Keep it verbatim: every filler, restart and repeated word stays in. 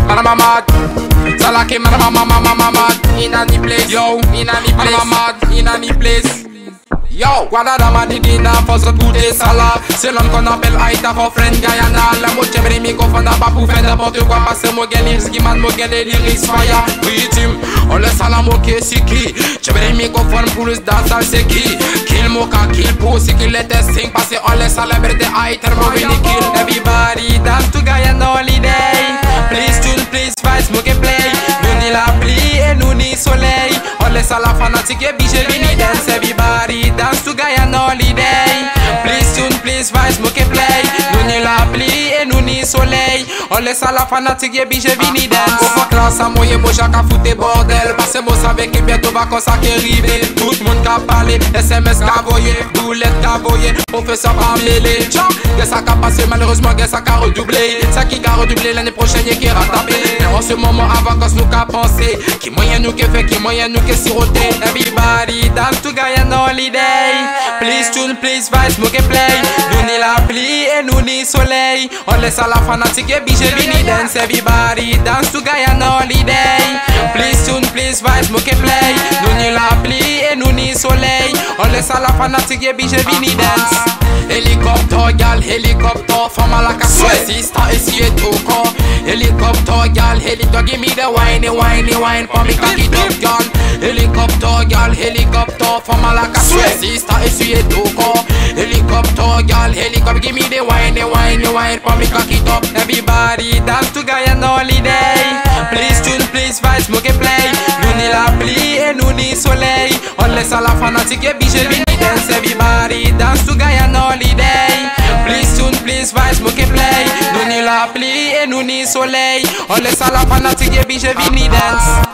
madame mad. Salake madame mama mama mad. In any place, yo, in any place, madame mad, in any place. Yo, Guadalama Didina, for ce goûter ça là. C'est l'homme qu'on appelle Aïta, for friend Guyana. La moche j'ai mis qu'on n'a pas pour faire n'importe quoi. Parce que moi gagne ski man, moi gagne lyrics fire. Oui, Tim, on laisse à la moquer, c'est qui? J'ai mis microphone pour le danser, c'est qui? Kill moka, kill pour, c'est qu'il est testing. Parce qu'on laisse à la vérité Aïta, moi vini kill. Everybody dance to Guyana holiday. Please tune, please fight, smoke and play. Nous ni la pluie et nous ni soleil. On laisse à la fanatique et biche vini dance. Everybody dance to Guyana holiday. Please tune, please vibe, smoke and play. Nous ni la pluie et nous ni soleil. On laisse à la fanatique et biche vini dance. Au fond classe à moyen beau chaque à foutre bordel. Parce que moi savais que bientôt va comme ça qui arrive. Tout le monde qui parle, S M S qui voyé, boulette qui voyé, professeur qui mêlé. Tiens, que ça qui passé malheureusement que ça qui redoublé. Ça qui a redoublé l'année prochaine et qui rattrapé. Mais en ce moment avant qu'on nous qu'a pensé. Qui moyen nous qui fait, qui moyen nous qui siroté. Everybody dance to Guyana holiday. Please tune, please vibe, smoke and play. Nous ni la pluie et nous ni soleil. On laisse à la fanatique et biche vini dance. Everybody dance to Guyana holiday. Please tune, please vibe, smoke and play. Nous ni la pluie et nous ni soleil. On laisse à la fanatique et biche vini dance. Hélicoptère, gal, hélicoptère, femme à la casse, sister, essayez tout corps. Hélicoptère, gal, hélicoptère, give me the whiny, whiny, wine, for me cocky top, gal. Hélicoptère, gal, hélicoptère, femme à la casse, sister, essayez tout corps. Hélicoptère, gal, hélicoptère, give me the whiny, whiny, wine, for me cocky top. Everybody dance to Guyana holiday. Please tune, please vibe, smoke and play. Nous ni la pluie et nous ni soleil. On laisse à la fanatique et biche vini dance. Everybody dance to Guyana holiday. Please tune, please vibe, smoke and play. Nous ni la pluie et nous ni soleil. On laisse à la fanatique et biche vini dance.